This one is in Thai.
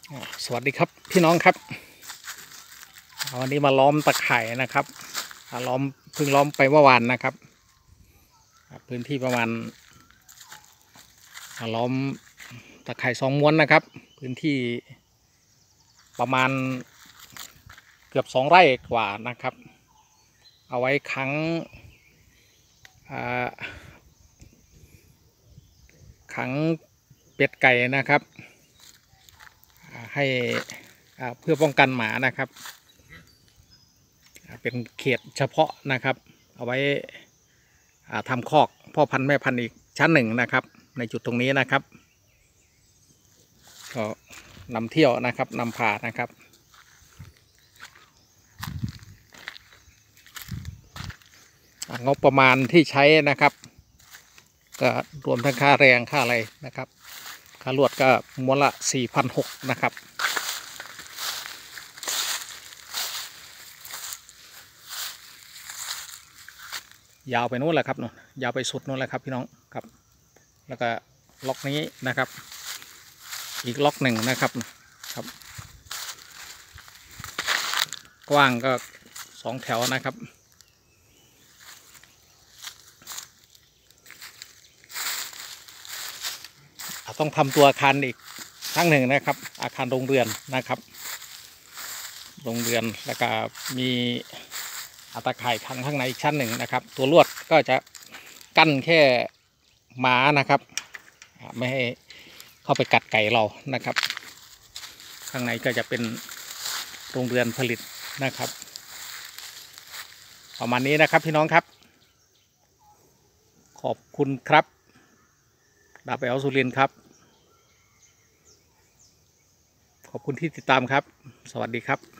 สวัสดีครับพี่น้องครับวันนี้มาล้อมตะไคร่นะครับล้อมเพิ่งล้อมไปเมื่อวานนะครับพื้นที่ประมาณล้อมตะไคร่2 ม้วนนะครับพื้นที่ประมาณเกือบ2 ไร่กว่านะครับเอาไว้ขังเป็ดไก่นะครับให้เพื่อป้องกันหมานะครับเป็นเขตเฉพาะนะครับเอาไว้ทำคอกพ่อพันธุ์แม่พันธุ์อีกชั้นหนึ่งนะครับในจุดตรงนี้นะครับก็นำเที่ยวนะครับนำพานะครับงบประมาณที่ใช้นะครับก็รวมทั้งค่าแรงค่าอะไรนะครับค่าลวดก็ม้วนละ 4,600 นะครับยาวไปนู้นแหละครับเนาะยาวไปสุดนู้นแหละครับพี่น้องครับแล้วก็ล็อกนี้นะครับอีกล็อกหนึ่งนะครับครับกว้างก็2 แถวนะครับต้องทำตัวอาคารอีกครั้งหนึ่งนะครับอาคารโรงเรือนนะครับโรงเรือนแล้วก็มีตะข่ายขังข้างในอีกชั้นหนึ่งนะครับตัวลวดก็จะกั้นแค่หมานะครับไม่ให้เข้าไปกัดไก่เรานะครับข้างในก็จะเป็นโรงเรือนผลิตนะครับประมาณนี้นะครับพี่น้องครับขอบคุณครับดาบแอลสุรินทร์ครับขอบคุณที่ติดตามครับสวัสดีครับ